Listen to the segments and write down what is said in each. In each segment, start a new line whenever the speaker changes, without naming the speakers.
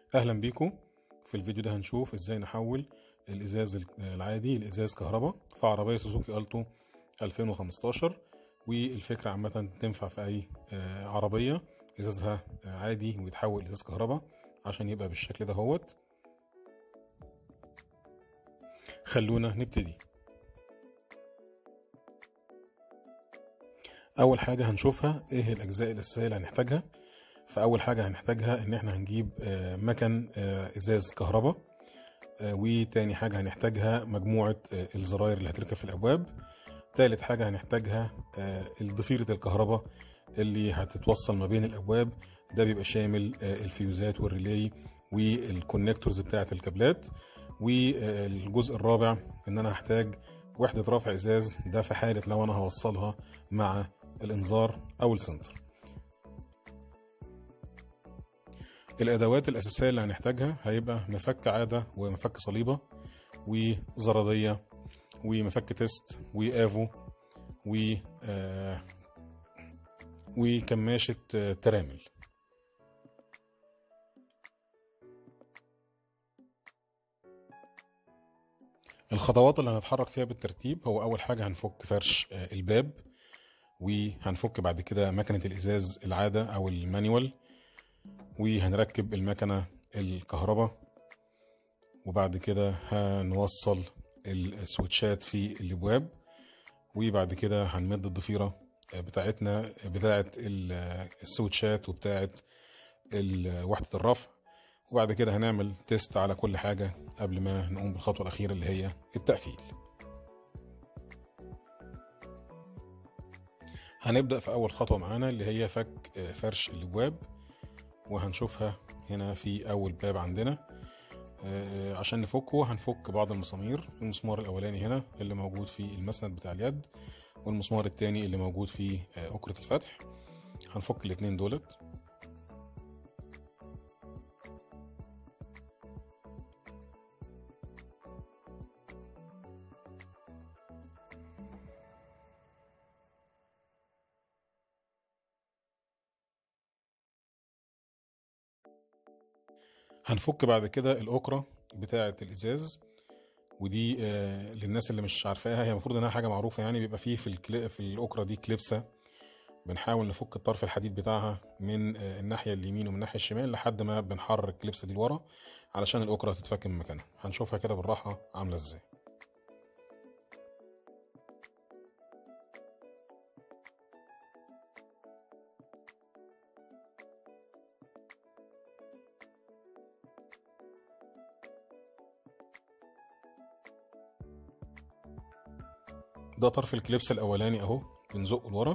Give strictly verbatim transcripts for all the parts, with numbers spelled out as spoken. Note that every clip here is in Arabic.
اهلا بيكم. في الفيديو ده هنشوف ازاي نحول الازاز العادي لازاز كهرباء في عربيه سوزوكي التو ألفين وخمستاشر. والفكره عامه تنفع في اي عربيه ازازها عادي ويتحول ازاز كهرباء عشان يبقى بالشكل ده. هوت خلونا نبتدي. اول حاجه هنشوفها ايه الاجزاء الاساسيه اللي هنحتاجها. فاول حاجه هنحتاجها ان احنا هنجيب مكن ازاز كهرباء، وتاني حاجه هنحتاجها مجموعه الزراير اللي هتركب في الابواب. تالت حاجه هنحتاجها ضفيره الكهرباء اللي هتتوصل ما بين الابواب. ده بيبقى شامل الفيوزات والريلي والكونكتورز بتاعه الكابلات. والجزء الرابع ان انا هحتاج وحده رفع ازاز، ده في حاله لو انا هوصلها مع الانذار او السنتر. الادوات الاساسيه اللي هنحتاجها هيبقى مفك عاده ومفك صليبه وزراديه ومفك تيست وافو و آه وكماشه آه ترامل. الخطوات اللي هنتحرك فيها بالترتيب، هو اول حاجه هنفك فرش آه الباب، وهنفك بعد كده مكنه الازاز العاده او المانيوال، وهنركب المكنه الكهرباء، وبعد كده هنوصل السويتشات في الابواب، وبعد كده هنمد الضفيره بتاعتنا بتاعه السويتشات وبتاعه وحده الرفع، وبعد كده هنعمل تيست على كل حاجه قبل ما نقوم بالخطوه الاخيره اللي هي التقفيل. هنبدا في اول خطوه معانا اللي هي فك فرش الابواب، وهنشوفها هنا في اول باب عندنا. عشان نفكه هنفك بعض المسامير. المسمار الاولاني هنا اللي موجود في المسند بتاع اليد، والمسمار التاني اللي موجود في أكرة الفتح. هنفك الاتنين دولت. هنفك بعد كده الأكرة بتاعة الإزاز، ودي آه للناس اللي مش عارفاها هي المفروض انها حاجه معروفه. يعني بيبقى فيه في الكلي في الاكره دي كليبسه، بنحاول نفك الطرف الحديد بتاعها من آه الناحيه اليمين ومن الناحيه الشمال لحد ما بنحرك الكليبسه دي لورا علشان الاكره تتفك من مكانها. هنشوفها كده بالراحه عامله ازاي. ده طرف الكليبس الاولاني اهو، بنزقه لورا.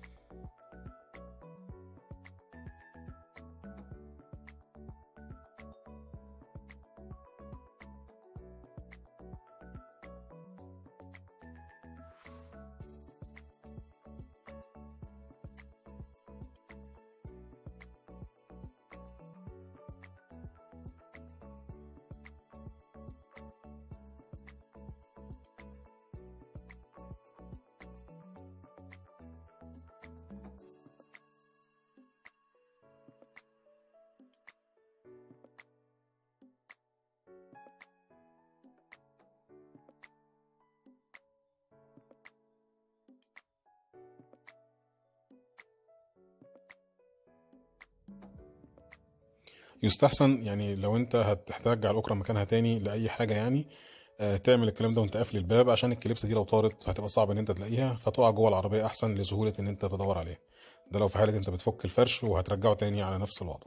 يستحسن يعني لو انت هتحتاج على الاكره مكانها تاني لاي حاجه، يعني آه تعمل الكلام ده وانت قافل الباب، عشان الكليبسه دي لو طارت هتبقى صعب ان انت تلاقيها، فتقع جوه العربيه احسن لسهوله ان انت تدور عليها. ده لو في حاله انت بتفك الفرش وهترجعه تاني على نفس الوضع.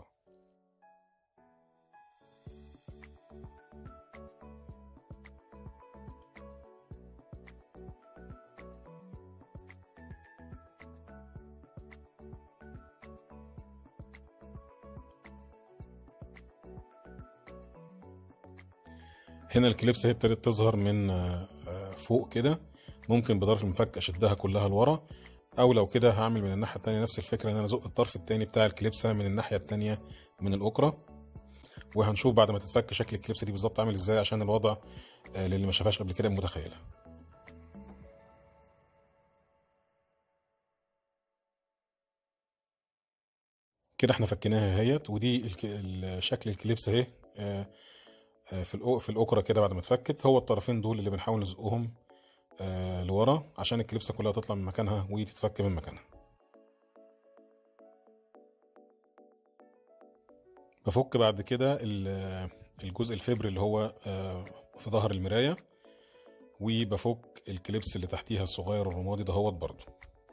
هنا الكليبس هي ابتدت تظهر من فوق كده، ممكن بطرف المفك اشدها كلها لورا، او لو كده هعمل من الناحيه التانيه نفس الفكره ان انا ازق الطرف التاني بتاع الكليبسه من الناحيه التانيه من الاكره. وهنشوف بعد ما تتفك شكل الكليبسه دي بالظبط عامل ازاي، عشان الوضع للي ما شافهاش قبل كده متخيلها. كده احنا فكيناها اهيت، ودي الك- ال- شكل الكليبس اهي. آه، آه، في الأو- في الاوكرة كده بعد ما اتفكت، هو الطرفين دول اللي بنحاول نزقهم آه، لورا عشان الكليبسة كلها تطلع من مكانها وتتفك من مكانها. بفك بعد كده ال- الجزء الفبر اللي هو آه، في ظهر المراية، وبفك الكليبس اللي تحتيها الصغير الرمادي دهوت برضو.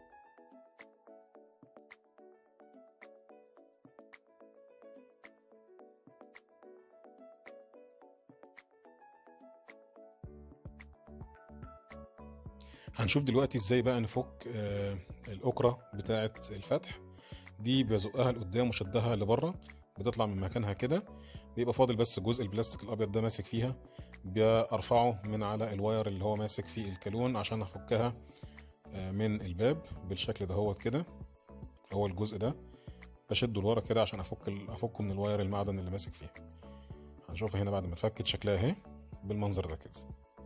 هنشوف دلوقتي ازاي بقى نفك آه، الأكرة بتاعة الفتح دي. بزقها لقدام وشدها لبره، بتطلع من مكانها كده، بيبقى فاضل بس جزء البلاستيك الابيض ده ماسك فيها. برفعه من على الواير اللي هو ماسك فيه الكالون عشان افكها آه، من الباب بالشكل ده هو كده. هو الجزء ده بشده لورا كده عشان افك ال- افكه من الواير المعدن اللي ماسك فيه. هنشوفها هنا بعد ما اتفكت شكلها اهي بالمنظر ده كده.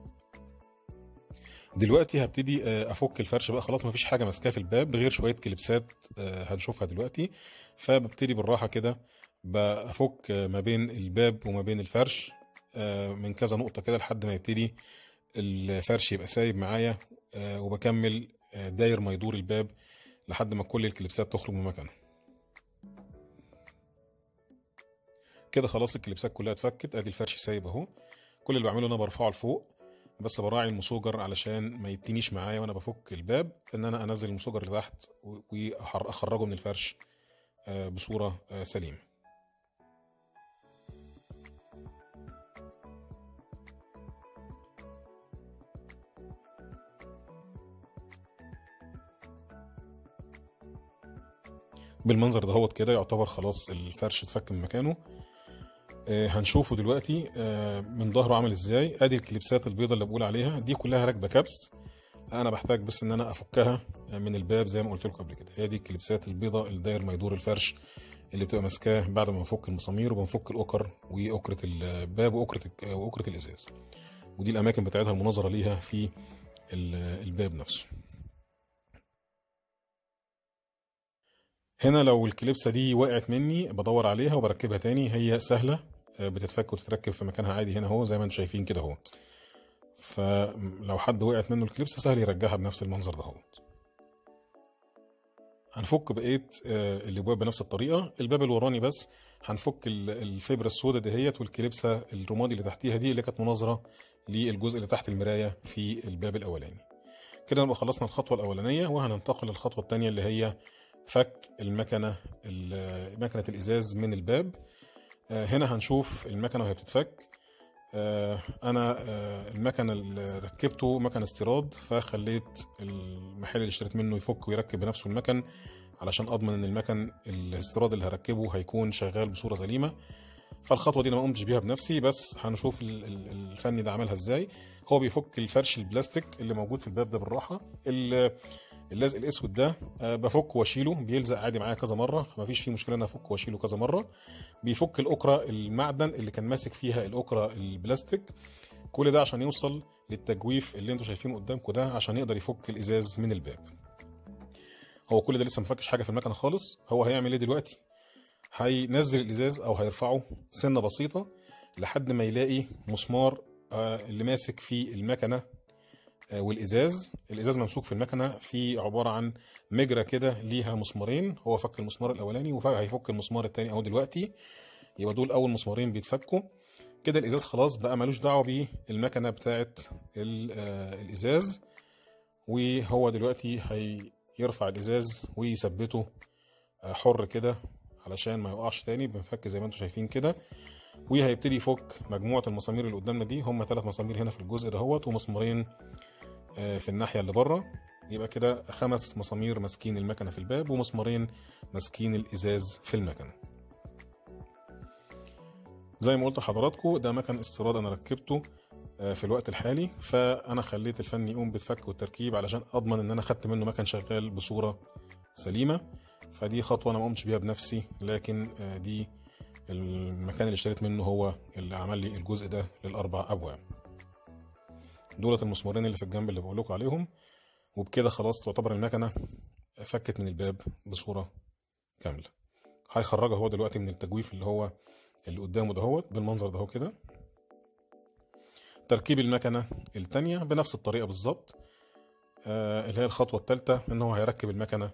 دلوقتي هبتدي آه، افك الفرش بقى، خلاص مفيش حاجه ماسكاه في الباب غير شويه كليبسات آه، هنشوفها دلوقتي. فببتدي بالراحه كده بفك آه، ما بين الباب وما بين الفرش آه، من كذا نقطه كده لحد ما يبتدي الفرش يبقى سايب معايا. آه، وبكمل آه، داير ما يدور الباب لحد ما كل الكليبسات تخرج من مكانها. كده خلاص الكليبسات كلها اتفكت، ادي الفرش سايب اهو. كل اللي بعمله انا برفعه لفوق، بس براعي المسوجر علشان ما يتنيش معايا وانا بفك الباب، ان انا انزل المسوجر لتحت واخرجه من الفرش آه، بصورة آه، سليمة. بالمنظر دهوت كده يعتبر خلاص الفرش اتفك من مكانه. آه، هنشوفه دلوقتي آه، من ظهره عامل ازاي. ادي الكليبسات البيضة اللي بقول عليها دي كلها راكبة كبس. انا بحتاج بس ان انا افكها من الباب زي ما قلت لكم قبل كده. هي دي الكليبسات البيضة اللي داير ما يدور الفرش اللي بتبقى ماسكاه بعد ما بنفك المسامير وبنفك الاوكر واوكرة الباب واوكرة واوكرة الازاز. ودي الاماكن بتاعتها المناظره ليها في الباب نفسه. هنا لو الكليبسه دي وقعت مني بدور عليها وبركبها تاني، هي سهله آه، بتتفك وتتركب في مكانها عادي هنا اهو زي ما انتم شايفين كده اهو. فلو حد وقعت منه الكليبسه سهل يرجعها بنفس المنظر ده اهو. هنفك بقيه آه، الابواب بنفس الطريقه. الباب الوراني بس هنفك ال- الفبره السوداء دهيت والكليبسه الرمادي اللي تحتيها دي اللي كانت مناظره للجزء اللي تحت المرايه في الباب الاولاني. كده نبقى خلصنا الخطوه الاولانيه، وهننتقل للخطوه الثانيه اللي هي فك المكنه ال- مكنه الازاز من الباب. آه، هنا هنشوف المكنه وهي بتتفك. آه، انا آه، المكنه اللي ركبته مكن استيراد، فخليت المحل اللي اشتريت منه يفك ويركب بنفسه المكن علشان اضمن ان المكن الاستيراد اللي هركبه هيكون شغال بصوره سليمه. فالخطوه دي انا ما قمتش بيها بنفسي، بس هنشوف ال- ال- الفني ده عملها ازاي. هو بيفك الفرش البلاستيك اللي موجود في الباب ده بالراحه. ال- اللزق الاسود ده آه، بفكه واشيله، بيلزق عادي معايا كذا مره فما فيش فيه مشكله ان افكه واشيله كذا مره. بيفك الاكره المعدن اللي كان ماسك فيها الاكره البلاستيك. كل ده عشان يوصل للتجويف اللي انتوا شايفينه قدامكم ده عشان يقدر يفك الازاز من الباب. هو كل ده لسه ما فكش حاجه في المكنه خالص. هو هيعمل ايه دلوقتي؟ هينزل الازاز او هيرفعه سنه بسيطه لحد ما يلاقي مسمار آه، اللي ماسك في المكنه آه، والازاز. الازاز ممسوك في المكنه في عباره عن مجرى كده ليها مسمارين. هو فك المسمار الاولاني وهيفك المسمار الثاني اهو دلوقتي. يبقى دول اول مسمارين بيتفكوا. كده الازاز خلاص بقى ملوش دعوه بالمكنه بتاعه ال- آه، الازاز. وهو دلوقتي هيرفع الازاز ويثبته آه، حر كده علشان ما يقعش تاني. بنفك زي ما انتم شايفين كده، وهيبتدي يفك مجموعه المسامير اللي قدامنا دي. هم ثلاث مسامير هنا في الجزء دهوت ومسمارين آه، في الناحيه اللي بره. يبقى كده خمس مسامير ماسكين المكنه في الباب ومسمارين ماسكين الازاز في المكنه. زي ما قلت لحضراتكم ده مكن استيراد انا ركبته آه، في الوقت الحالي، فانا خليت الفني يقوم بالفك والتركيب علشان اضمن ان انا خدت منه مكن شغال بصوره سليمه. فدي خطوه انا ما قمتش بيها بنفسي، لكن آه، دي المكان اللي اشتريت منه هو اللي عمل لي الجزء ده للاربع ابواب. دولت المسمارين اللي في الجنب اللي بقول لكم عليهم. وبكده خلاص تعتبر المكنه فكت من الباب بصوره كامله. هيخرجها هو دلوقتي من التجويف اللي هو اللي قدامه دهوت بالمنظر ده كده. تركيب المكنه الثانيه بنفس الطريقه بالظبط، آه اللي هي الخطوه الثالثه ان هو هيركب المكنه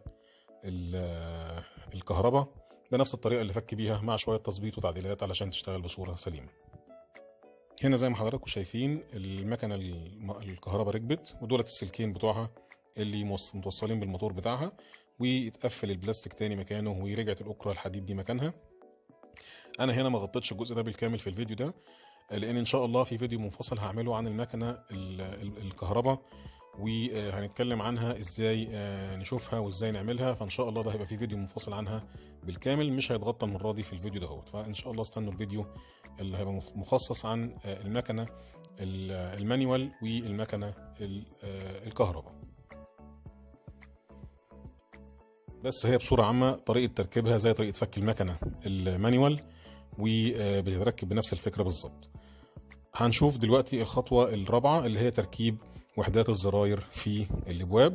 الكهرباء بنفس الطريقه اللي فك بيها مع شويه تظبيط وتعديلات علشان تشتغل بصوره سليمه. هنا زي ما حضراتكم شايفين المكنه الكهرباء ركبت، ودولت السلكين بتوعها اللي متوصلين بالموتور بتاعها، ويتقفل البلاستيك تاني مكانه، ورجعت الاكره الحديد دي مكانها. انا هنا ما غطيتش الجزء ده بالكامل في الفيديو ده، لان ان شاء الله في فيديو منفصل هعمله عن المكنه الكهرباء، وهنتكلم عنها ازاي نشوفها وازاي نعملها. فان شاء الله ده هيبقى في فيديو منفصل عنها بالكامل، مش هيتغطى المره دي في الفيديو دهوت. فان شاء الله استنوا الفيديو اللي هيبقى مخصص عن المكنه المانيوال والمكنه الكهرباء. بس هي بصوره عامه طريقه تركيبها زي طريقه فك المكنه المانيوال، وبتتركب بنفس الفكره بالظبط. هنشوف دلوقتي الخطوه الرابعه اللي هي تركيب وحدات الزراير في الابواب.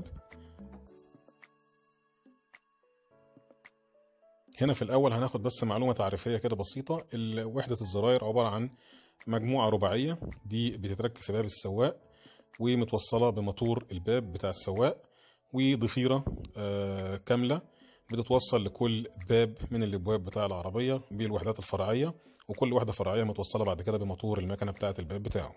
هنا في الاول هناخد بس معلومه تعريفيه كده بسيطه. وحده الزراير عباره عن مجموعه رباعيه، دي بتتركب في باب السواق ومتوصله بموتور الباب بتاع السواق، وضفيره آه كامله بتتوصل لكل باب من الابواب بتاع العربيه بالوحدات الفرعيه، وكل وحده فرعيه متوصله بعد كده بموتور المكنه بتاعه الباب بتاعه.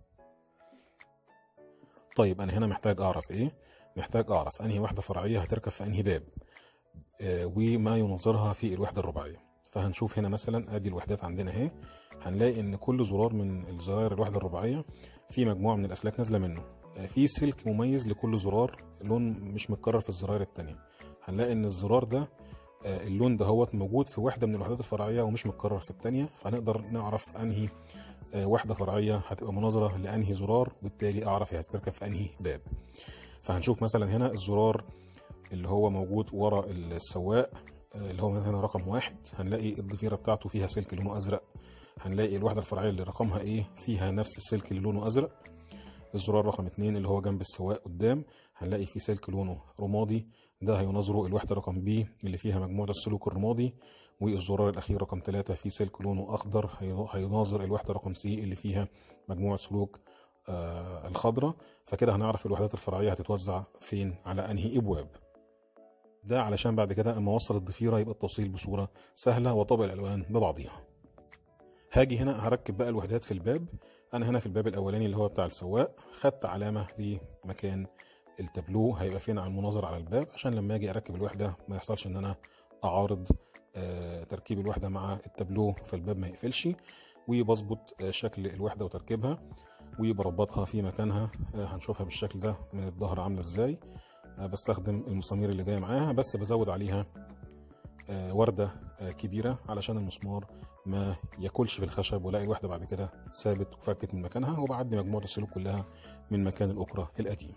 طيب انا هنا محتاج اعرف ايه؟ محتاج اعرف انهي وحده فرعيه هتركب في انهي باب، آه وما ينظرها في الوحده الرباعيه. فهنشوف هنا مثلا ادي الوحدات عندنا اهي، هنلاقي ان كل زرار من الزراير الوحده الرباعيه في مجموعه من الاسلاك نازله منه، آه في سلك مميز لكل زرار، لون مش متكرر في الزراير الثانيه. هنلاقي ان الزرار ده آه اللون ده هو موجود في وحده من الوحدات الفرعيه ومش متكرر في الثانيه، فهنقدر نعرف انهي وحده فرعيه هتبقى مناظره لانهي زرار، وبالتالي اعرف هي هتركب في انهي باب. فهنشوف مثلا هنا الزرار اللي هو موجود ورا السواق اللي هو هنا رقم واحد، هنلاقي الضفيره بتاعته فيها سلك لونه ازرق. هنلاقي الوحده الفرعيه اللي رقمها ايه فيها نفس السلك اللي لونه ازرق. الزرار رقم اتنين اللي هو جنب السواق قدام، هنلاقي فيه سلك لونه رمادي، ده هيناظره الوحده رقم بي اللي فيها مجموعه السلوك الرمادي. والزرار الاخير رقم ثلاثة فيه سلك لونه اخضر، هيناظر الوحده رقم سي اللي فيها مجموعه سلوك آه الخضراء. فكده هنعرف الوحدات الفرعيه هتتوزع فين على انهي ابواب. ده علشان بعد كده اما اوصل الضفيره يبقى التوصيل بصوره سهله وطابق الالوان ببعضيها. هاجي هنا هركب بقى الوحدات في الباب. انا هنا في الباب الاولاني اللي هو بتاع السواق خدت علامه لمكان التابلو هيبقى فين على المناظر على الباب، عشان لما اجي اركب الوحده ما يحصلش ان انا اعارض آه تركيب الوحده مع التابلو فالباب ما يقفلش. وبظبط آه شكل الوحده وتركيبها وبربطها في مكانها. آه هنشوفها بالشكل ده من الظهر عامله ازاي. آه بستخدم المسامير اللي جايه معاها، بس بزود عليها آه ورده آه كبيره علشان المسمار ما ياكلش في الخشب، والاقي الوحده بعد كده ثابت وفكت من مكانها، وبعدي مجموعه السلوك كلها من مكان الاكره القديم.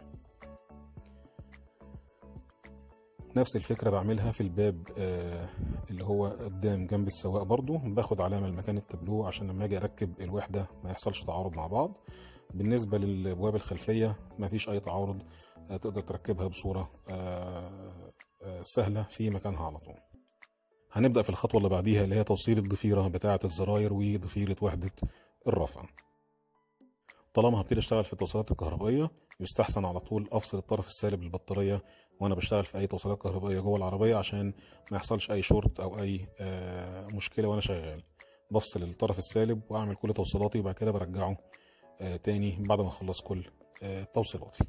نفس الفكرة بعملها في الباب آه اللي هو قدام جنب السواق برضو، باخد علامة لمكان التابلو عشان لما اجي اركب الوحدة ما يحصلش تعارض مع بعض. بالنسبة للابواب الخلفية ما فيش اي تعارض، آه تقدر تركبها بصورة آه آه سهلة في مكانها على طول. هنبدأ في الخطوة اللي بعديها اللي هي توصيل الضفيرة بتاعة الزراير وضفيرة وحدة الرفع. طالما هبتدي اشتغل في التوصيلات الكهربائيه يستحسن على طول افصل الطرف السالب للبطاريه وانا بشتغل في اي توصيلات كهربائيه جوه العربيه، عشان ما يحصلش اي شورت او اي مشكله وانا شغال. بفصل الطرف السالب واعمل كل توصيلاتي، وبعد كده برجعه تاني بعد ما اخلص كل توصيلاتي.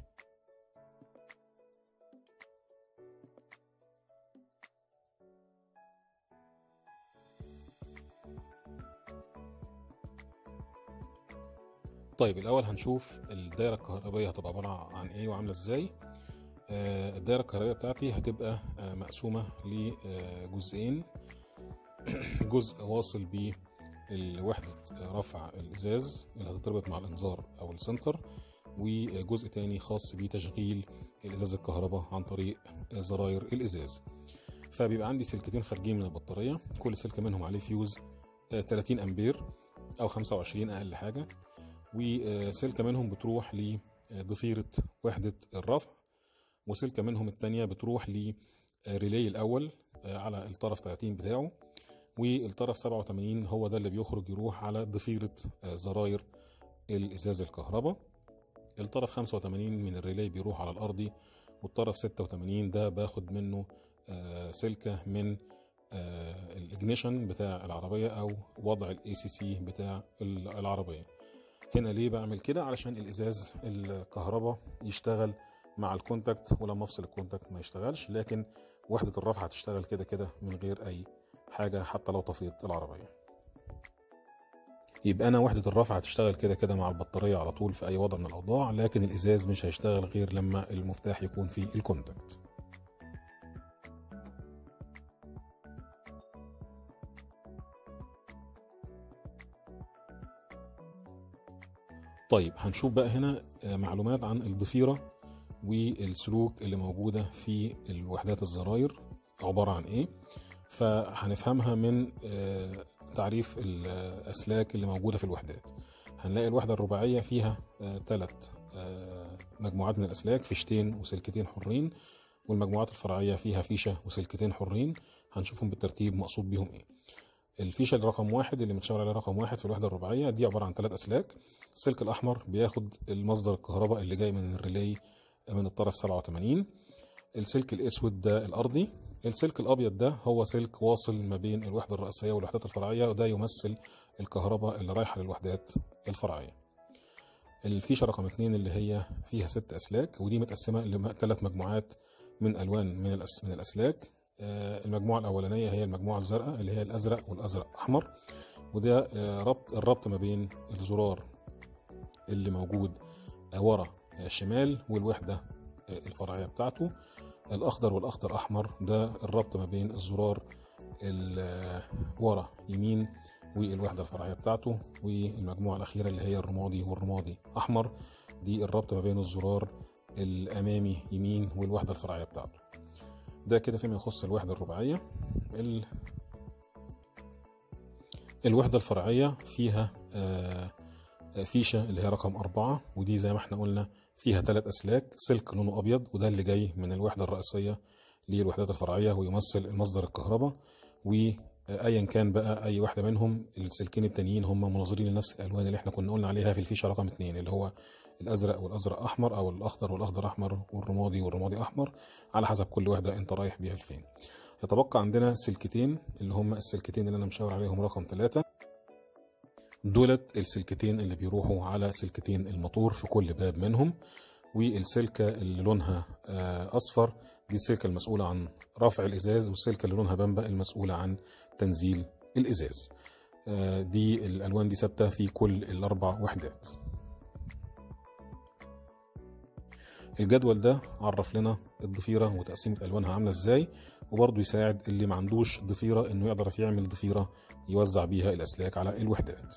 طيب الاول هنشوف الدايره الكهربائيه هتبقى عباره عن ايه وعامله ازاي. آه الدايره الكهربائيه بتاعتي هتبقى آه مقسومه لجزئين. جزء واصل بوحده رفع الازاز اللي هتتربط مع الانذار او السنتر، وجزء تاني خاص بتشغيل الازاز الكهرباء عن طريق زراير الازاز. فبيبقى عندي سلكتين خارجين من البطاريه، كل سلك منهم عليه فيوز آه ثلاثين امبير او خمسة وعشرين اقل حاجه، وسلكة منهم بتروح لضفيرة وحدة الرفع، وسلكة منهم التانية بتروح لريلي الأول على الطرف ثلاثين بتاعه، والطرف سبعة وتمانين هو ده اللي بيخرج يروح على ضفيرة زراير الازاز الكهرباء. الطرف خمسة وتمانين من الريلي بيروح على الارضي، والطرف ستة وتمانين ده باخد منه سلكة من الاجنيشن بتاع العربية او وضع الاي سي سي بتاع العربية. هنا ليه بعمل كده؟ علشان الازاز الكهرباء يشتغل مع الكونتاكت، ولما افصل الكونتاكت ما يشتغلش، لكن وحدة الرفع هتشتغل كده كده من غير اي حاجة حتى لو طفيت العربية. يبقى انا وحدة الرفع هتشتغل كده كده مع البطارية على طول في اي وضع من الاوضاع، لكن الازاز مش هيشتغل غير لما المفتاح يكون في الكونتاكت. طيب هنشوف بقى هنا معلومات عن الضفيرة والسلوك اللي موجودة في الوحدات الزراير عبارة عن ايه. فهنفهمها من تعريف الأسلاك اللي موجودة في الوحدات. هنلاقي الوحدة الرباعية فيها ثلاث مجموعات من الأسلاك، فيشتين وسلكتين حرين، والمجموعات الفرعية فيها فيشة وسلكتين حرين. هنشوفهم بالترتيب مقصود بيهم ايه. الفيشة الرقم واحد اللي متشاور عليها رقم واحد في الوحدة الرباعية دي عبارة عن ثلاث أسلاك. السلك الأحمر بياخد المصدر الكهرباء اللي جاي من الريلي من الطرف سبعة وتمانين. السلك الأسود ده الأرضي. السلك الأبيض ده هو سلك واصل ما بين الوحدة الرئيسية والوحدات الفرعية، وده يمثل الكهرباء اللي رايحة للوحدات الفرعية. الفيشة رقم اتنين اللي هي فيها ست أسلاك، ودي متقسمة لثلاث مجموعات من ألوان من, الأس من الأسلاك. المجموعة الأولانية هي المجموعة الزرقاء اللي هي الأزرق والأزرق أحمر، وده ربط الربط ما بين الزرار اللي موجود ورا شمال والوحدة الفرعية بتاعته. الأخضر والأخضر أحمر ده الربط ما بين الزرار ورا يمين والوحدة الفرعية بتاعته. والمجموعة الأخيرة اللي هي الرمادي والرمادي أحمر دي الربط ما بين الزرار الأمامي يمين والوحدة الفرعية بتاعته. ده كده فيما يخص الوحدة الرباعية. ال... الوحدة الفرعية فيها فيشة اللي هي رقم أربعة، ودي زي ما احنا قلنا فيها ثلاث أسلاك. سلك لونه أبيض وده اللي جاي من الوحدة الرئيسية للوحدات الفرعية ويمثل المصدر الكهرباء، وأيا كان بقى أي واحدة منهم السلكين التانيين هم مناظرين لنفس الألوان اللي احنا كنا قلنا عليها في الفيشة رقم اتنين، اللي هو الأزرق والأزرق أحمر، أو الأخضر والأخضر أحمر، والرمادي والرمادي أحمر، على حسب كل واحدة أنت رايح بيها لفين. يتبقى عندنا سلكتين اللي هم السلكتين اللي أنا مشاور عليهم رقم ثلاثة. دولت السلكتين اللي بيروحوا على سلكتين الموتور في كل باب منهم. والسلكة اللي لونها أصفر دي السلكة المسؤولة عن رفع الإزاز، والسلكة اللي لونها بامبا المسؤولة عن تنزيل الإزاز. دي الألوان دي ثابتة في كل الأربع وحدات. الجدول ده عرف لنا الضفيرة وتقسيمة ألوانها عاملة إزاي، وبرضه يساعد اللي ما عندوش ضفيرة إنه يقدر يعمل ضفيرة يوزع بيها الأسلاك على الوحدات.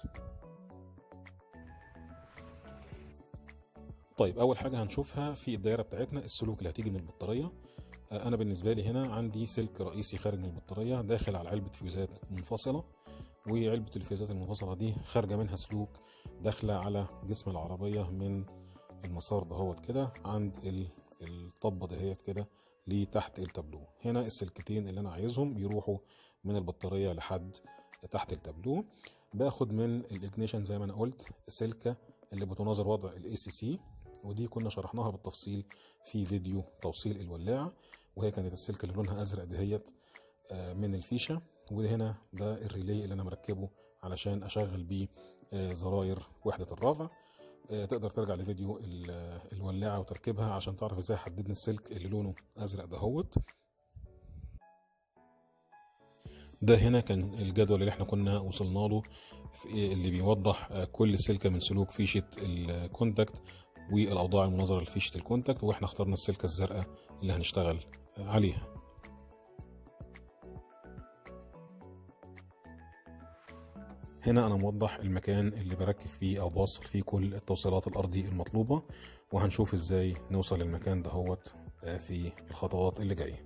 طيب أول حاجة هنشوفها في الدائرة بتاعتنا السلوك اللي هتيجي من البطارية. أنا بالنسبة لي هنا عندي سلك رئيسي خارج من البطارية داخل على علبة فيوزات منفصلة، وعلبة الفيوزات المنفصلة دي خارجة منها سلوك داخلة على جسم العربية من المسار دهوت كده عند الطبة دهيت كده لتحت التابلو. هنا السلكتين اللي أنا عايزهم يروحوا من البطارية لحد تحت التابلو. باخد من الإجنيشن زي ما أنا قلت السلكة اللي بتناظر وضع الاي سي سي، ودي كنا شرحناها بالتفصيل في فيديو توصيل الولاعة، وهي كانت السلكة اللي لونها أزرق دهيت من الفيشة. وهنا ده الريلي اللي أنا مركبه علشان أشغل بيه زراير وحدة الرافع. تقدر ترجع لفيديو الولاعة وتركيبها عشان تعرف ازاي حددنا السلك اللي لونه أزرق دهوت. ده هنا كان الجدول اللي احنا كنا وصلنا له اللي بيوضح كل سلكة من سلوك فيشة الكونتاكت والأوضاع المناظرة لفيشة الكونتاكت، واحنا اخترنا السلكة الزرقاء اللي هنشتغل عليها. هنا أنا موضح المكان اللي بركب فيه أو بوصل فيه كل التوصيلات الأرضي المطلوبة، وهنشوف ازاي نوصل للمكان دهوت في الخطوات اللي جاية.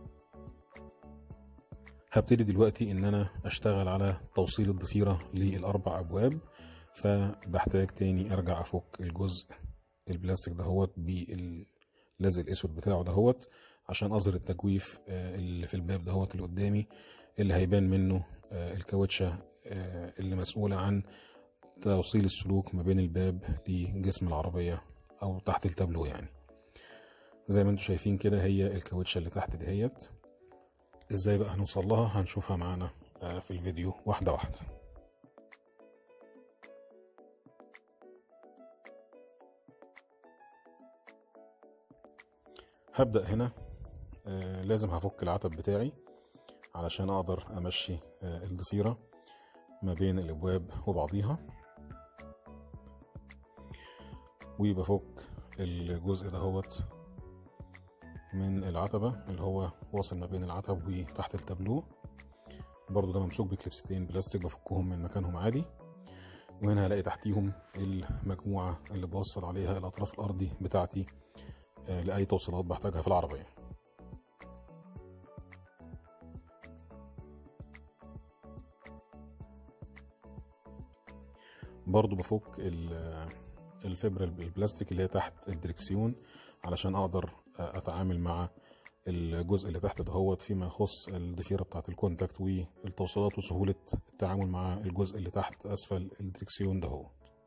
هبتدي دلوقتي ان انا اشتغل على توصيل الضفيرة للاربع ابواب، فبحتاج تاني ارجع افك الجزء البلاستيك دهوت باللزق الاسود بتاعه دهوت عشان اظهر التجويف اللي في الباب دهوت اللي قدامي اللي هيبان منه الكاوتشة اللي مسؤولة عن توصيل السلوك ما بين الباب لجسم العربية او تحت التابلو. يعني زي ما انتم شايفين كده هي الكاوتشة اللي تحت دهيت. ازاي بقى هنوصل لها؟ هنشوفها معانا في الفيديو واحدة واحدة. هبدأ هنا. آه لازم هفك العتب بتاعي علشان اقدر امشي آه الضفيرة ما بين الابواب وبعضيها، وبفك الجزء دهوت من العتبة اللي هو واصل ما بين العتب وتحت التابلو. برضو ده ممسوك بكليبستين بلاستيك بفكهم من مكانهم عادي. وهنا هلاقي تحتيهم المجموعة اللي بوصل عليها الاطراف الارضي بتاعتي آه لاي توصيلات بحتاجها في العربية. برضو بفك الفبرة البلاستيك اللي هي تحت الدركسيون علشان اقدر اتعامل مع الجزء اللي تحت دهوت فيما يخص الضفيرة بتاعت الكونتاكت والتوصيلات وسهولة التعامل مع الجزء اللي تحت اسفل الدركسيون دهوت.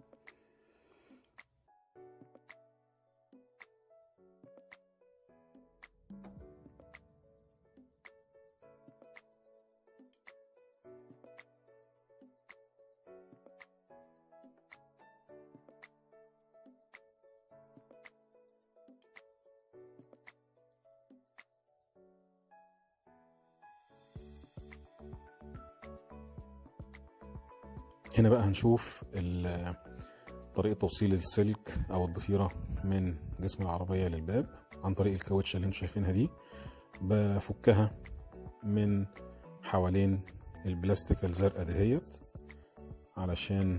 هنا بقى هنشوف طريقة توصيل السلك او الضفيرة من جسم العربية للباب عن طريق الكاوتشة اللي انتم شايفينها دي. بفكها من حوالين البلاستيك الزرقاء دهيت علشان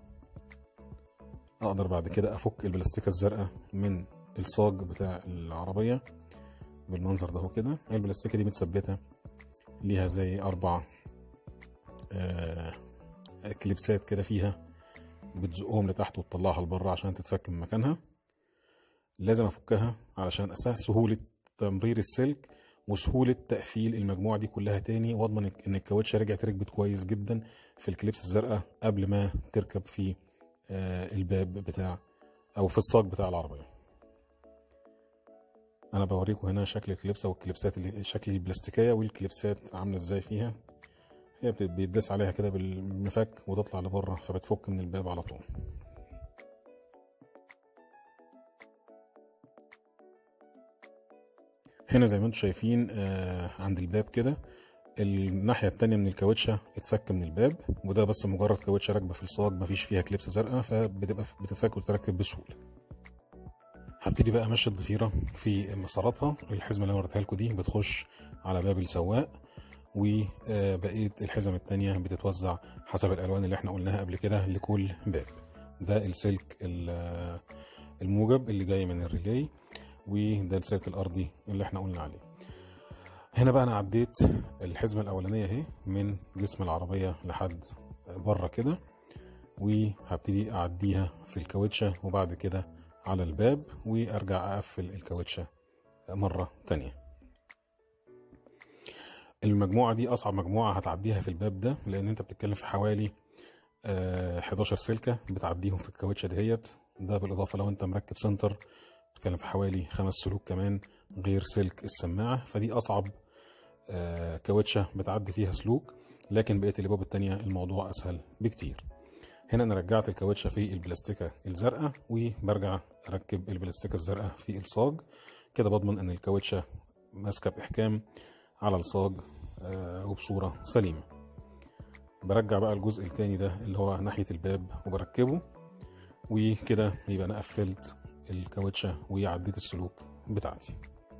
اقدر بعد كده افك البلاستيكة الزرقاء من الصاج بتاع العربية بالمنظر ده كده. البلاستيكة دي متثبتة ليها زي اربع آه كليبسات كده فيها بتزقهم لتحت وتطلعها لبره عشان تتفك من مكانها. لازم افكها علشان اسهل سهولة تمرير السلك وسهولة تقفيل المجموعة دي كلها تاني، واضمن ان الكاوتشة رجعت ركبت كويس جدا في الكليبس الزرقاء قبل ما تركب في الباب بتاع او في الصاج بتاع العربية. انا بوريكم هنا شكل الكليبس او الكليبسات اللي شكل البلاستيكية والكليبسات عاملة ازاي فيها. هي بيتداس عليها كده بالمفك وتطلع لبره فبتفك من الباب على طول. هنا زي ما انتم شايفين آه عند الباب كده الناحية التانية من الكاوتشة اتفك من الباب، وده بس مجرد كاوتشة راكبة في الصاج مفيش فيها كليبس زرقاء فبتبقى بتتفك وتتركب بسهولة. هبتدي بقى امشي الضفيرة في مساراتها. الحزمة اللي انا وريتها لكم دي بتخش على باب السواق، وبقية الحزم التانية بتتوزع حسب الألوان اللي احنا قلناها قبل كده لكل باب. ده السلك الموجب اللي جاي من الريلي، وده السلك الأرضي اللي احنا قلنا عليه. هنا بقى أنا عديت الحزمة الأولانية اهي من جسم العربية لحد بره كده، وهبتدي أعديها في الكاوتشة وبعد كده على الباب وأرجع أقفل الكاوتشة مرة تانية. المجموعة دي أصعب مجموعة هتعديها في الباب ده، لأن أنت بتتكلم في حوالي حداشر سلكة بتعديهم في الكاوتشة دهيت. ده بالإضافة لو أنت مركب سنتر بتتكلم في حوالي خمس سلوك كمان غير سلك السماعة. فدي أصعب كاوتشة بتعدي فيها سلوك، لكن بقية الأبواب التانية الموضوع أسهل بكتير. هنا أنا رجعت الكاوتشة في البلاستيكة الزرقاء وبرجع أركب البلاستيكة الزرقاء في الصاج. كده بضمن أن الكاوتشة ماسكة بإحكام على الصاج وبصورة سليمة. برجع بقى الجزء التاني ده اللي هو ناحية الباب وبركبه، وكده يبقى أنا قفلت الكاوتشة وعديت السلوك بتاعتي.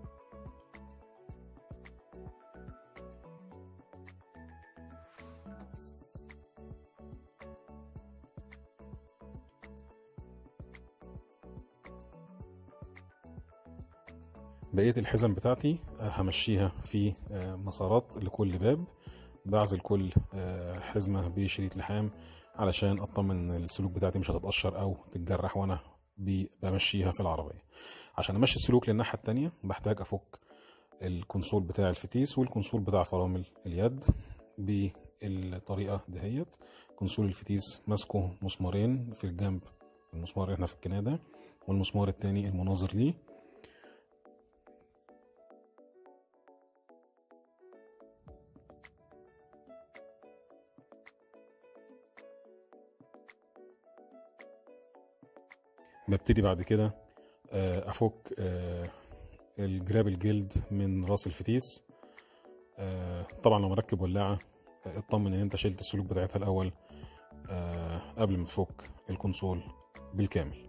بقية الحزم بتاعتي همشيها في مسارات لكل باب. بعزل كل حزمة بشريط لحام علشان اطمن ان السلوك بتاعتي مش هتتقشر او تتجرح وانا بمشيها في العربية. عشان امشي السلوك للناحية التانية بحتاج افك الكونسول بتاع الفتيس والكونسول بتاع فرامل اليد الطريقه دهيت. كونسول الفتيس ماسكه مسمارين في الجنب، المسمار هنا في الكناده والمسمار التاني المناظر ليه. ببتدي بعد كده افك الجراب الجلد من راس الفتيس. طبعا لو مركب ولاعه اطمن ان انت شلت السلوك بتاعتها الاول قبل ما تفك الكونسول بالكامل.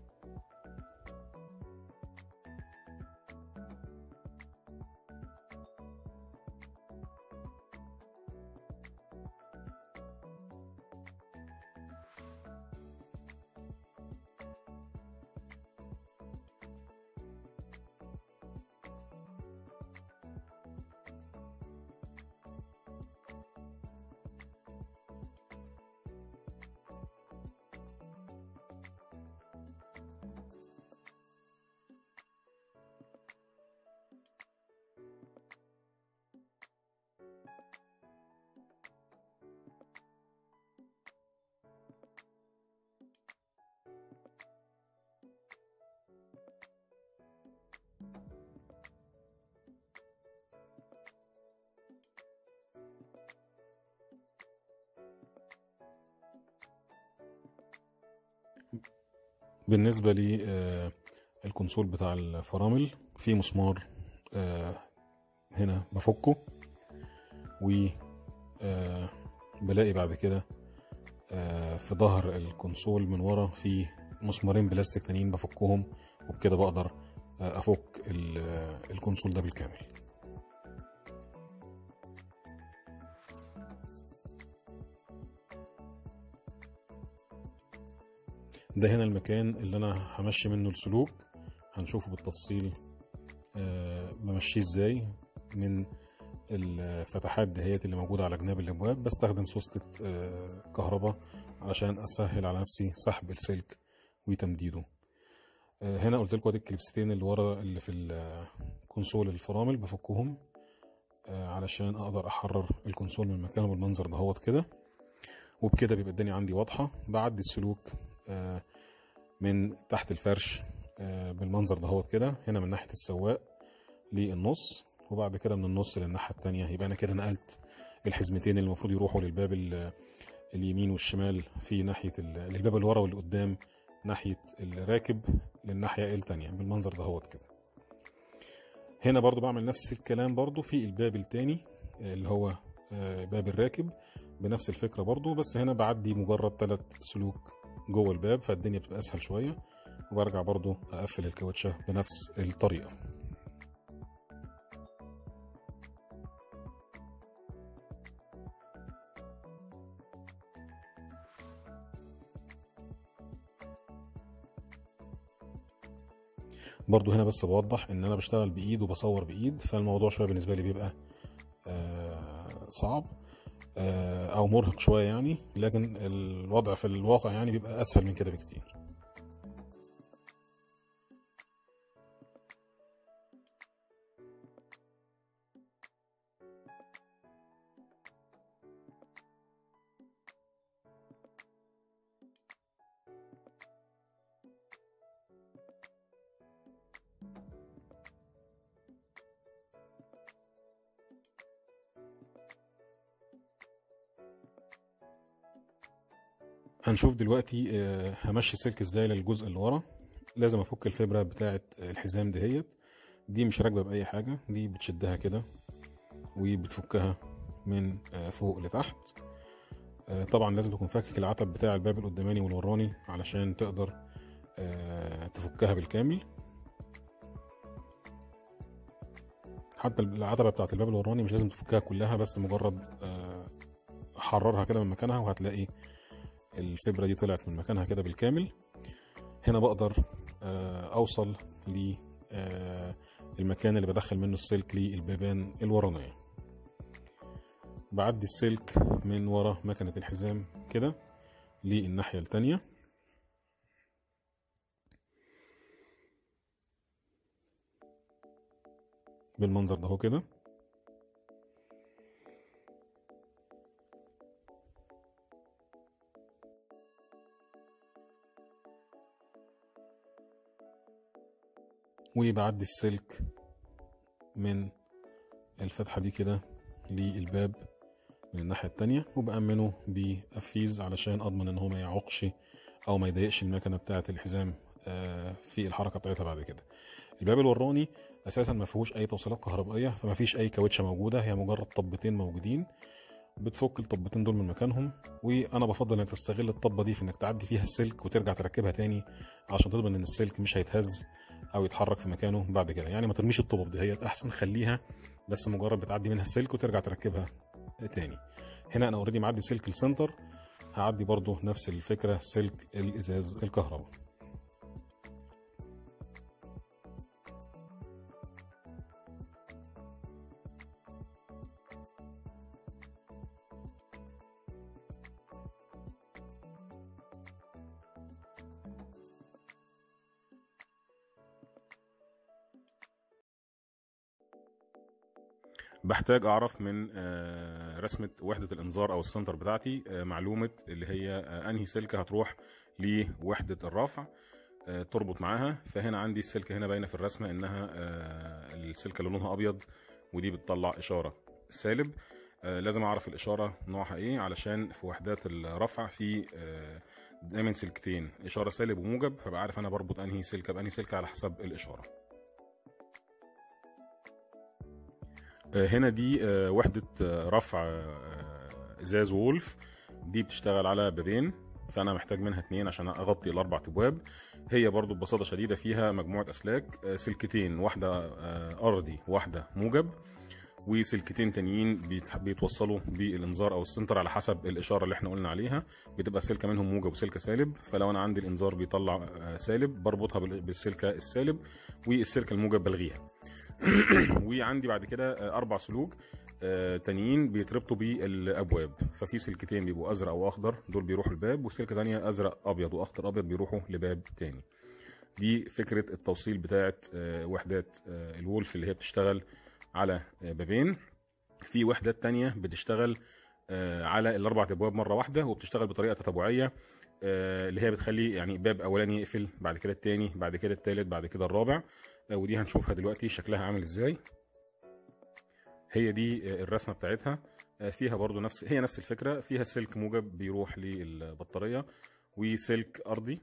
بالنسبة لي الكونسول بتاع الفرامل في مسمار هنا بفكه، وبلاقي بعد كده في ظهر الكونسول من ورا في مسمارين بلاستيك تانيين بفكهم، وبكده بقدر افك الكونسول ده بالكامل. ده هنا المكان اللي انا همشي منه السلوك، هنشوفه بالتفصيل بمشيه ازاي. من الفتحات دهيت اللي موجودة على جناب الابواب بستخدم سوستة كهرباء علشان اسهل على نفسي سحب السلك وتمديده. هنا قلت لكم ادي الكليبستين اللي ورا اللي في الكونسول الفرامل بفكهم علشان اقدر احرر الكونسول من مكانه بالمنظر دهوت كده، وبكده بيبقى الدنيا عندي واضحة. بعدي السلوك من تحت الفرش بالمنظر دهوت كده، هنا من ناحية السواق للنص، وبعد كده من النص للناحية التانية. يبقى انا كده نقلت الحزمتين اللي المفروض يروحوا للباب اليمين والشمال في ناحية الباب اللي ورا واللي قدام ناحية الراكب للناحية التانية بالمنظر دهوت كده. هنا برضو بعمل نفس الكلام برضو في الباب التاني اللي هو باب الراكب بنفس الفكرة برضو، بس هنا بعدي مجرد ثلاث سلوك جوه الباب فالدنيا بتبقى اسهل شوية، وبرجع برضو اقفل الكاوتشة بنفس الطريقة. برضو هنا بس بوضح ان انا بشتغل بايد وبصور بايد، فالموضوع شوية بالنسبة لي بيبقى آه صعب آه او مرهق شوية يعني، لكن الوضع في الواقع يعني بيبقى اسهل من كده بكتير. هنشوف دلوقتي همشي السلك ازاي للجزء اللي ورا. لازم افك الفبرة بتاعة الحزام دهيت، دي مش راكبة باي حاجة، دي بتشدها كده وبتفكها من فوق لتحت. طبعا لازم تكون فاكك العتب بتاع الباب القداماني والوراني علشان تقدر تفكها بالكامل. حتى العتبة بتاعة الباب الوراني مش لازم تفكها كلها، بس مجرد حررها كده من مكانها وهتلاقي الفبرة دي طلعت من مكانها كده بالكامل. هنا بقدر اوصل للمكان اللي بدخل منه السلك للبيبان الورانية. بعدي السلك من ورا مكنة الحزام كده للناحية التانية، بالمنظر ده هو كده. وبعدي السلك من الفتحة دي كده للباب من الناحية التانية، وبأمنه بقفيز علشان أضمن إن هو ما يعوقش أو ما يضايقش المكنة بتاعة الحزام في الحركة بتاعتها بعد كده. الباب الوراني أساسا ما فيهوش أي توصيلات كهربائية، فما فيش أي كاوتشة موجودة، هي مجرد طبتين موجودين، بتفك الطبتين دول من مكانهم. وأنا بفضل إنك تستغل الطبة دي في إنك تعدي فيها السلك وترجع تركبها تاني عشان تضمن إن السلك مش هيتهز أو يتحرك في مكانه بعد كده. يعني ما ترميش الطبب دي، هي أحسن خليها بس مجرد بتعدي منها السلك وترجع تركبها تاني. هنا انا اوريدي معدي سلك السنتر، هعدي برضو نفس الفكرة سلك الازاز الكهرباء. بحتاج اعرف من رسمة وحدة الانذار او السنتر بتاعتي معلومة اللي هي انهي سلكة هتروح لوحدة الرفع تربط معاها. فهنا عندي السلكة هنا باينة في الرسمة انها السلكة اللي لونها ابيض، ودي بتطلع اشارة سالب. لازم اعرف الاشارة نوعها ايه، علشان في وحدات الرفع في دايما سلكتين، اشارة سالب وموجب، فبقى عارف انا بربط انهي سلكة بانهي سلكة على حسب الاشارة. هنا دي وحدة رفع ازاز وولف، دي بتشتغل على بابين، فانا محتاج منها اتنين عشان اغطي الاربع ابواب. هي برضو ببساطة شديدة فيها مجموعة اسلاك، سلكتين، واحدة ارضي واحدة موجب، وسلكتين تانيين بيتوصلوا بالانذار او السنتر على حسب الاشارة اللي احنا قلنا عليها. بتبقى سلكة منهم موجب وسلكة سالب، فلو انا عندي الانذار بيطلع سالب بربطها بالسلكة السالب، والسلكة الموجب بلغيها. وعندي بعد كده اربع سلوك تانيين بيتربطوا بالابواب، ففي سلكتين بيبقوا ازرق واخضر دول بيروحوا الباب، وسلكه ثانيه ازرق ابيض واخضر ابيض بيروحوا لباب تاني. دي فكره التوصيل بتاعه وحدات الولف اللي هي بتشتغل على بابين. في وحدات تانية بتشتغل على الاربع ابواب مره واحده، وبتشتغل بطريقه تتابعيه اللي هي بتخلي يعني باب اولاني يقفل، بعد كده التاني، بعد كده التالت، بعد كده الرابع، ودي هنشوفها دلوقتي شكلها عامل ازاي. هي دي الرسمه بتاعتها، فيها برضو نفس هي نفس الفكره، فيها سلك موجب بيروح للبطاريه، وسلك ارضي،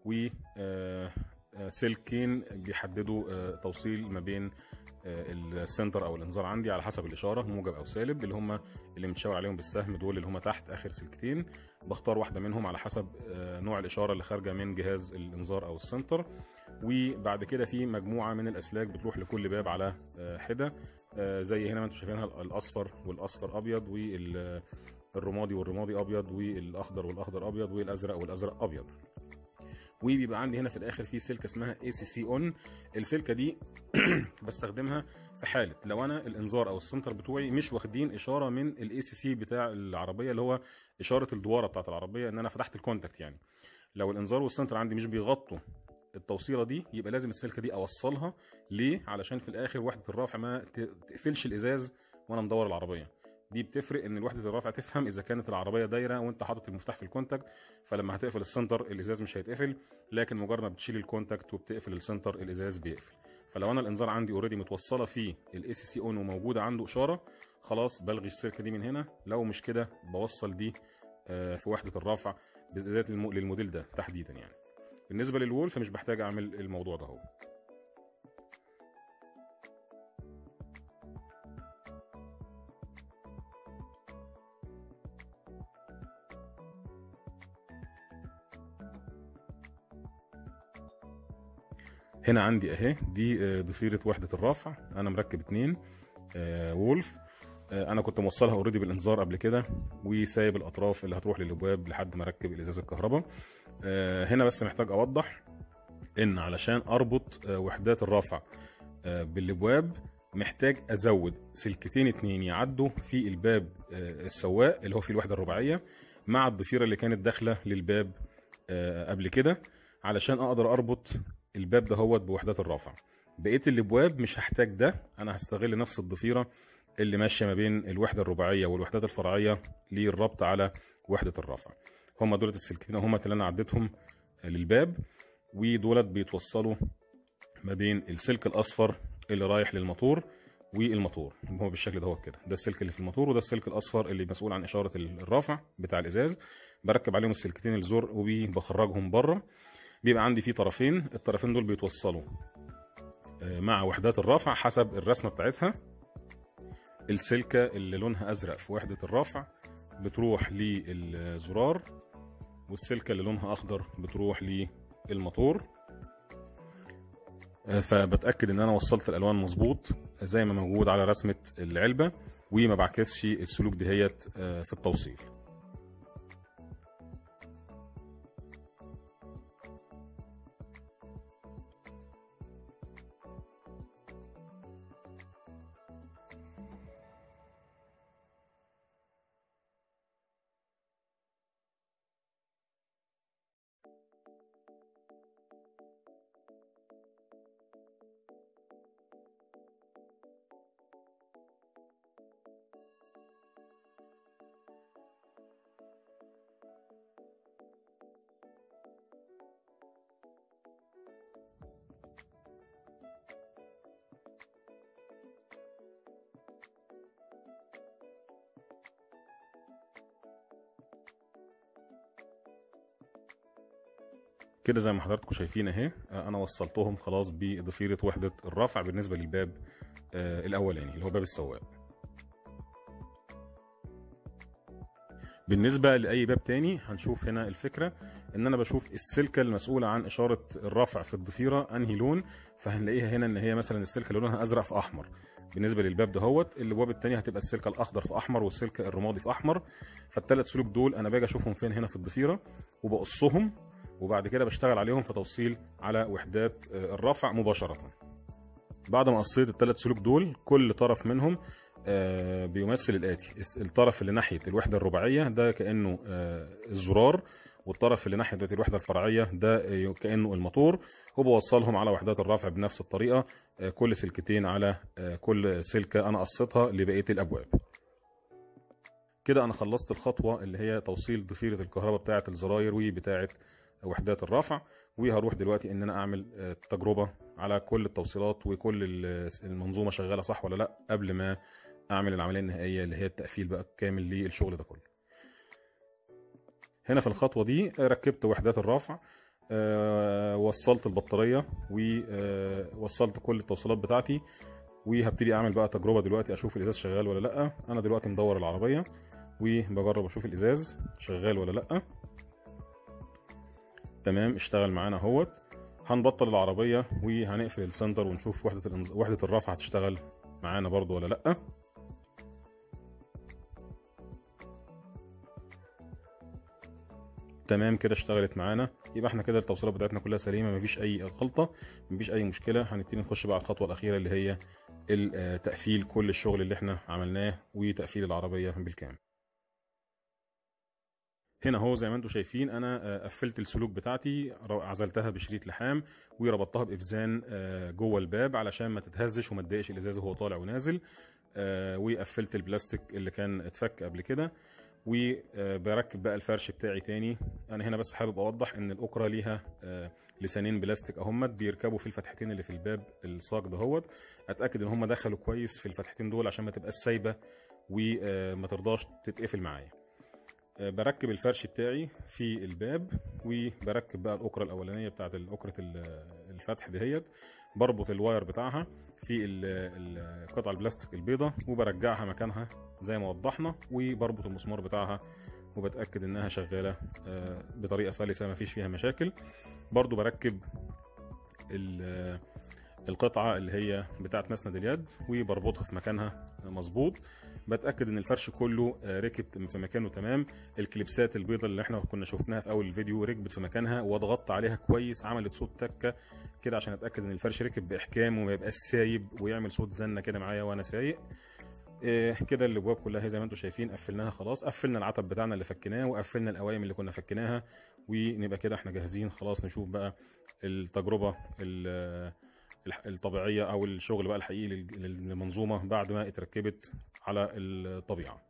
وسلكين بيحددوا توصيل ما بين السنتر او الانذار عندي على حسب الاشاره موجب او سالب، اللي هم اللي متشاور عليهم بالسهم دول اللي هم تحت اخر سلكتين. بختار واحده منهم على حسب نوع الاشاره اللي خارجه من جهاز الانذار او السنتر. وبعد كده في مجموعه من الاسلاك بتروح لكل باب على حده، زي هنا ما انتم شايفينها، الاصفر والاصفر ابيض، والرمادي والرمادي ابيض، والاخضر والاخضر ابيض، والازرق والازرق ابيض. وبيبقى عندي هنا في الاخر في سلكه اسمها اي سي سي اون. السلكه دي بستخدمها في حاله لو انا الانذار او السنتر بتوعي مش واخدين اشاره من الاي سي سي بتاع العربيه، اللي هو اشاره الدواره بتاعه العربيه ان انا فتحت الكونتاكت. يعني لو الانذار والسنتر عندي مش بيغطوا التوصيله دي، يبقى لازم السلكه دي اوصلها. ليه؟ علشان في الاخر وحده الرافع ما تقفلش الازاز وانا مدور العربيه. دي بتفرق ان وحده الرافع تفهم اذا كانت العربيه دايره وانت حاطط المفتاح في الكونتاكت، فلما هتقفل السنتر الازاز مش هيتقفل، لكن مجرد ما بتشيل الكونتاكت وبتقفل السنتر الازاز بيقفل. فلو انا الانذار عندي اوريدي متوصله في الاي سي سي اون وموجوده عنده اشاره، خلاص بلغي السلكه دي من هنا. لو مش كده بوصل دي في وحده الرافع بالذات للموديل ده تحديدا. يعني بالنسبه للولف مش بحتاج اعمل الموضوع ده. هو هنا عندي اهي دي ضفيره وحده الرافع، انا مركب اتنين وولف. انا كنت موصلها اوريدي بالانذار قبل كده، وسايب الاطراف اللي هتروح للابواب لحد ما اركب الازاز الكهرباء. هنا بس محتاج اوضح ان علشان اربط وحدات الرافع بالابواب محتاج ازود سلكتين اتنين يعدوا في الباب السواق اللي هو فيه الوحده الرباعيه مع الضفيره اللي كانت داخله للباب قبل كده، علشان اقدر اربط الباب ده هو بوحدات الرافع. بقيه الابواب مش هحتاج ده، انا هستغل نفس الضفيره اللي ماشيه ما بين الوحده الرباعيه والوحدات الفرعيه للربط على وحده الرافع. هم دولت السلكتين هم اللي انا عديتهم للباب، ودولت بيتوصلوا ما بين السلك الاصفر اللي رايح للموتور والموتور، هو بالشكل ده. هو كده ده السلك اللي في الموتور، وده السلك الاصفر اللي مسؤول عن اشاره الرافع بتاع الازاز. بركب عليهم السلكتين الزرق وبخرجهم بره. بيبقى عندي فيه طرفين، الطرفين دول بيتوصلوا مع وحدات الرافع حسب الرسمه بتاعتها. السلكه اللي لونها ازرق في وحده الرافع بتروح للزرار، والسلكه اللي لونها اخضر بتروح للموتور. فبتاكد ان انا وصلت الالوان مظبوط زي ما موجود على رسمه العلبه، وما بعكسش السلوك دهيت في التوصيل. كده زي ما حضراتكم شايفين اهي، انا وصلتهم خلاص بضفيره وحده الرفع بالنسبه للباب الاولاني اللي هو باب السواق. بالنسبه لاي باب تاني هنشوف هنا الفكره ان انا بشوف السلكه المسؤوله عن اشاره الرفع في الضفيره انهي لون، فهنلاقيها هنا ان هي مثلا السلكه اللي لونها ازرق في احمر. بالنسبه للباب دهوت الابواب الثانيه هتبقى السلكه الاخضر في احمر والسلكه الرمادي في احمر. فالثلاث سلوك دول انا باجي اشوفهم فين هنا في الضفيره وبقصهم، وبعد كده بشتغل عليهم في توصيل على وحدات الرفع مباشره. بعد ما قصيت الثلاث سلوك دول كل طرف منهم بيمثل الاتي: الطرف اللي ناحيه الوحده الرباعيه ده كانه الزرار، والطرف اللي ناحيه الوحده الفرعيه ده كانه الموتور، وبوصلهم على وحدات الرفع بنفس الطريقه، كل سلكتين على كل سلكه انا قصيتها لبقيه الابواب. كده انا خلصت الخطوه اللي هي توصيل ضفيره الكهرباء بتاعه الزراير وبتاعه وحدات الرفع، وهروح دلوقتي ان انا اعمل تجربه على كل التوصيلات وكل المنظومه شغاله صح ولا لا قبل ما اعمل العمليه النهائيه اللي هي التقفيل بقى كامل للشغل ده كله. هنا في الخطوه دي ركبت وحدات الرفع، أه وصلت البطاريه ووصلت كل التوصيلات بتاعتي، وهبتدي اعمل بقى تجربه دلوقتي اشوف الازاز شغال ولا لا. انا دلوقتي مدور العربيه وبجرب اشوف الازاز شغال ولا لا. تمام، اشتغل معانا اهوت. هنبطل العربيه وهنقفل السنتر ونشوف وحده الانز... وحده الرفع هتشتغل معانا برضو ولا لا. تمام كده اشتغلت معانا، يبقى احنا كده التوصيلات بتاعتنا كلها سليمه، مفيش اي غلطه، مفيش اي مشكله. هنبتدي نخش بقى على الخطوه الاخيره اللي هي تقفيل كل الشغل اللي احنا عملناه وتقفيل العربيه بالكامل. هنا اهو زي ما انتم شايفين انا قفلت السلوك بتاعتي، عزلتها بشريط لحام وربطتها بافزان جوه الباب علشان ما تتهزش وما تضايقش الازاز وهو طالع ونازل، وقفلت البلاستيك اللي كان اتفك قبل كده، وبركب بقى الفرش بتاعي تاني. انا هنا بس حابب اوضح ان الاكره ليها لسانين بلاستيك اهمت بيركبوا في الفتحتين اللي في الباب الصاج دهوت. اتاكد ان هم دخلوا كويس في الفتحتين دول عشان ما تبقاش سايبه وما ترضاش تتقفل معايا. بركب الفرش بتاعي في الباب، وبركب بقى الاكره الاولانيه بتاعت الاكره الفتح دهيت، بربط الواير بتاعها في القطعه البلاستيك البيضه وبرجعها مكانها زي ما وضحنا، وبربط المسمار بتاعها وبتاكد انها شغاله بطريقه سلسه ما فيش فيها مشاكل. برضو بركب القطعه اللي هي بتاعه مسند اليد وبربطها في مكانها مظبوط. بتاكد ان الفرش كله ركب في مكانه تمام. الكليبسات البيضاء اللي احنا كنا شفناها في اول الفيديو ركبت في مكانها وضغطت عليها كويس، عملت صوت تكه كده عشان اتاكد ان الفرش ركب باحكام وما يبقاش سايب ويعمل صوت زنه كده معايا وانا سايق. إيه كده الابواب كلها زي ما انتم شايفين قفلناها خلاص. قفلنا العتب بتاعنا اللي فكناه وقفلنا القوايم اللي كنا فكناها، ونبقى كده احنا جاهزين خلاص نشوف بقى التجربه الطبيعيه او الشغل بقى الحقيقي للمنظومه بعد ما اتركبت على الطبيعه.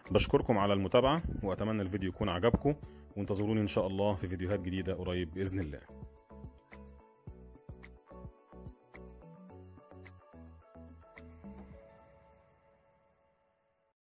بشكركم على المتابعة وأتمنى الفيديو يكون عجبكم، وانتظروني إن شاء الله في فيديوهات جديدة قريب بإذن الله.